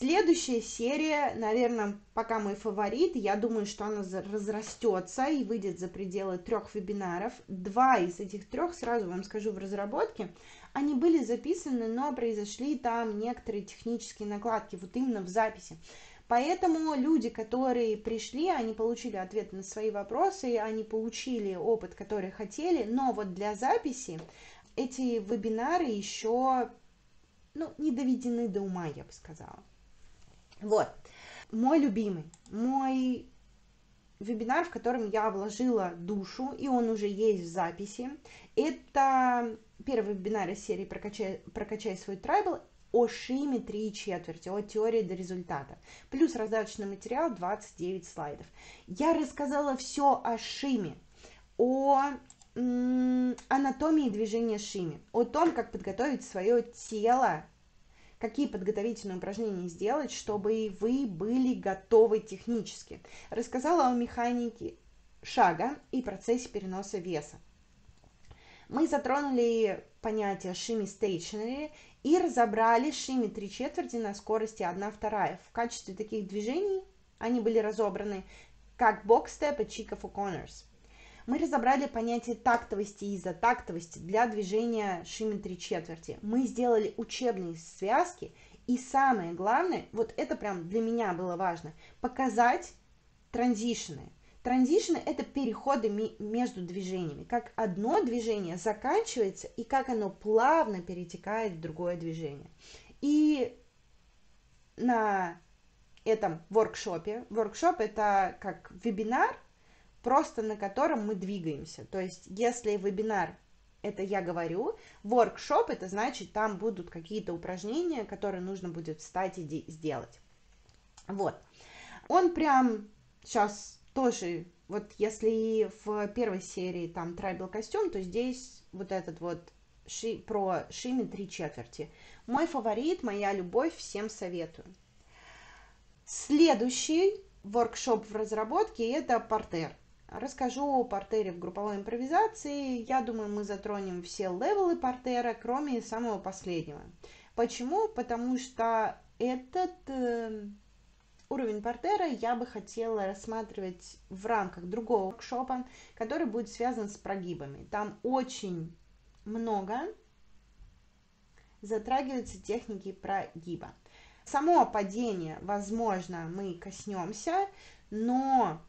Следующая серия, наверное, пока мой фаворит, я думаю, что она разрастется и выйдет за пределы 3 вебинаров. 2 из этих 3, сразу вам скажу, в разработке. Они были записаны, но произошли там некоторые технические накладки, вот именно в записи. Поэтому люди, которые пришли, они получили ответы на свои вопросы, они получили опыт, который хотели, но вот для записи эти вебинары еще, не доведены до ума, я бы сказала. Вот, мой любимый, мой вебинар, в котором я вложила душу, и он уже есть в записи, это первый вебинар из серии «Прокачай свой трайбл» о шиме 3/4, о теории до результата, плюс раздаточный материал 29 слайдов. Я рассказала все о шиме, о анатомии движения шиме, о том, как подготовить свое тело, какие подготовительные упражнения сделать, чтобы вы были готовы технически. Рассказала о механике шага и процессе переноса веса. Мы затронули понятие шими stationary и разобрали шими 3/4 на скорости 1/2. В качестве таких движений они были разобраны как бокстеп и чиков O'Connors. Мы разобрали понятие тактовости и изотактовости для движения шими 3/4. Мы сделали учебные связки, и самое главное, вот это прям для меня было важно, показать транзишны. Транзишны – это переходы между движениями, как одно движение заканчивается и как оно плавно перетекает в другое движение. И на этом воркшопе, воркшоп – это как вебинар, просто на котором мы двигаемся. То есть, если вебинар – это я говорю, воркшоп – это значит, там будут какие-то упражнения, которые нужно будет встать и сделать. Вот. Он прям сейчас тоже, вот если в первой серии там трайбл костюм, то здесь вот этот вот про шими 3/4. Мой фаворит, моя любовь, всем советую. Следующий воркшоп в разработке – это партер. Расскажу о партере в групповой импровизации. Я думаю, мы затронем все левелы партера, кроме самого последнего. Почему? Потому что этот уровень партера я бы хотела рассматривать в рамках другого воркшопа, который будет связан с прогибами. Там очень много затрагивается техники прогиба. Само падение, возможно, мы коснемся, но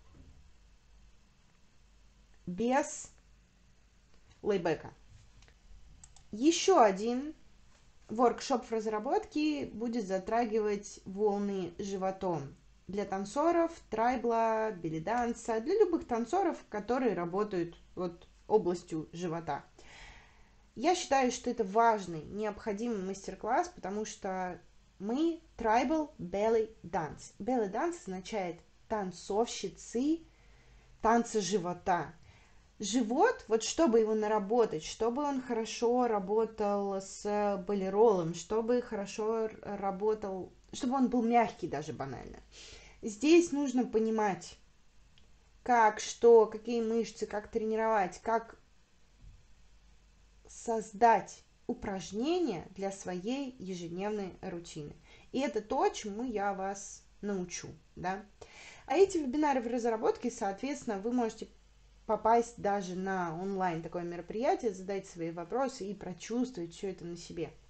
без лейбека. Еще один воркшоп в разработке будет затрагивать волны животом для танцоров, трайбла, белли-данса, для любых танцоров, которые работают вот областью живота. Я считаю, что это важный, необходимый мастер-класс, потому что мы tribal belly dance. Belly dance означает танцовщицы танца живота. Живот, вот чтобы его наработать, чтобы он хорошо работал с болеролом, чтобы хорошо работал, чтобы он был мягкий даже банально. Здесь нужно понимать, как, что, какие мышцы, как тренировать, как создать упражнения для своей ежедневной рутины. И это то, чему я вас научу, да. А эти вебинары в разработке, соответственно, вы можете попасть даже на онлайн такое мероприятие, задать свои вопросы и прочувствовать все это на себе.